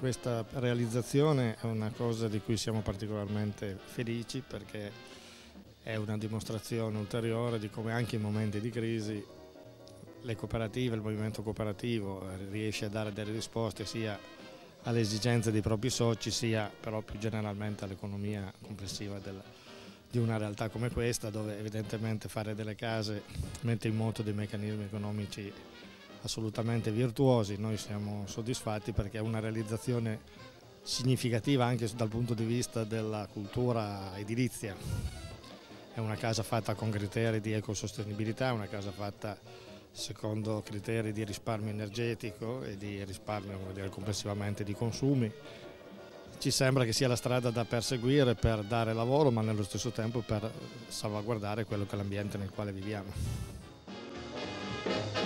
questa realizzazione è una cosa di cui siamo particolarmente felici, perché è una dimostrazione ulteriore di come anche in momenti di crisi le cooperative, il movimento cooperativo riesce a dare delle risposte sia alle esigenze dei propri soci, sia però più generalmente all'economia complessiva di una realtà come questa, dove evidentemente fare delle case mette in moto dei meccanismi economici assolutamente virtuosi. Noi siamo soddisfatti perché è una realizzazione significativa anche dal punto di vista della cultura edilizia. È una casa fatta con criteri di ecosostenibilità, è una casa fatta secondo criteri di risparmio energetico e di risparmio, come dire, complessivamente di consumi. Ci sembra che sia la strada da perseguire per dare lavoro, ma nello stesso tempo per salvaguardare quello che è l'ambiente nel quale viviamo.